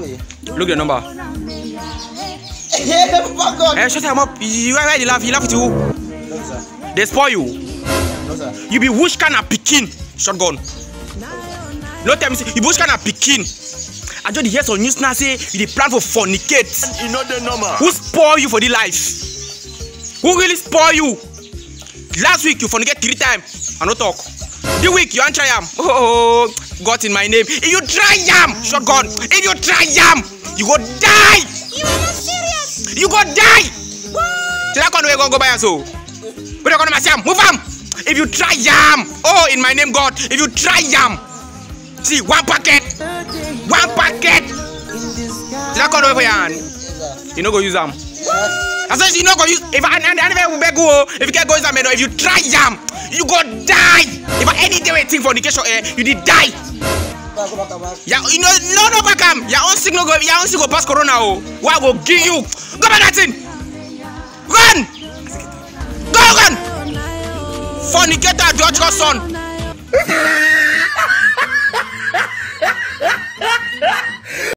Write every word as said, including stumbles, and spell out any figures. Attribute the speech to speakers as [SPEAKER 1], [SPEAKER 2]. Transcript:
[SPEAKER 1] me.
[SPEAKER 2] Look the number.
[SPEAKER 1] Oh God.
[SPEAKER 2] Hey, shut him up. You why you laugh? You laugh too.
[SPEAKER 1] No, sir.
[SPEAKER 2] They spoil you.
[SPEAKER 1] No, sir.
[SPEAKER 2] You be which kind of picking? Shotgun. No tell me say you be which kind of picking? I just hear some news now say you dey plan for fornicate.
[SPEAKER 3] You know the number.
[SPEAKER 2] Who spoil you for the life? Who really spoil you? Last week you fornicate three times. I no talk. This week you try am. Oh, God in my name. If you try am, shotgun. If you try am, you go die.
[SPEAKER 4] You are not serious.
[SPEAKER 2] You go die.
[SPEAKER 4] What?
[SPEAKER 2] Till I come we go go buy us so. We don't gonna am. Move am. If you try am, oh in my name God. If you try am, see one packet, one packet. Till I come we yan. You no go use am. I said you no go use. If I and anywhere we beg go. If you can't go use am, if you try am, you go die. If I any day we think fornication, eh, you did die. Yeah, you know, no, no, back am. Your own signal go, your own signal pass corona. Oh, what will give you? Go back that thing. Run, go run. Fornicator, George Godson.